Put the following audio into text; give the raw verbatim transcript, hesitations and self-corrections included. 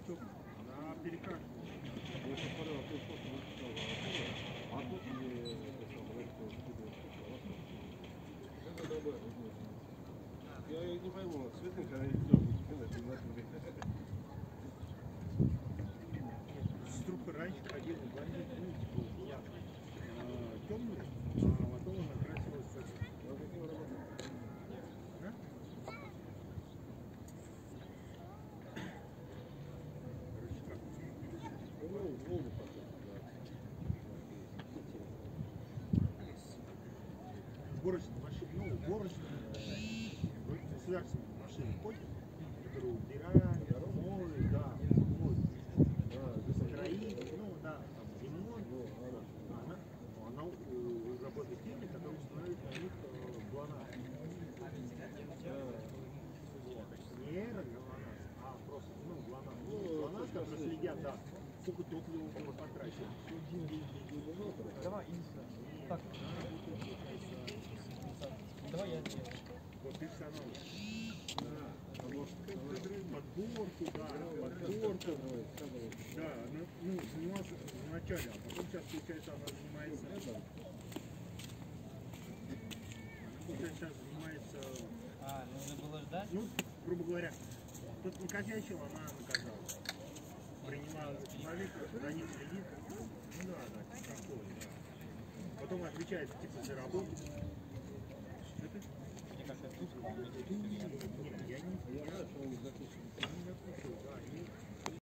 что на перекат. Я посмотрел, а ты просто выписал, а тут мне это самое, что я не пойму, светленькая, она идет, Струка раньше ходила в блондин, ну, типа, я темную, а потом она красилась в это. Уборочная машина, ну, уборочная, государственная машина ходит, которая убирает, моет, да, моет, строит, ну, да, там, ремонт, она, она работает теми, которые устанавливают на них ГЛОНАСС. Не эро-ГЛОНАСС, а просто, ну, ГЛОНАСС. Ну, ГЛОНАСс, которые следят, да, сколько топлива было потрачено. Давай, так. Давай я сделаю. Вот персонал. Подборку, да, подборку. Да, она, ну, занималась вначале, а потом сейчас, получается, она занимается... Она, получается, сейчас занимается... А, нужно было ждать? Ну, грубо говоря, тот накосячил, она наказала. Принимала человека, за ним следит. Ну да, да, такое, да. Потом отвечает, типа, за работу. Мне кажется, тут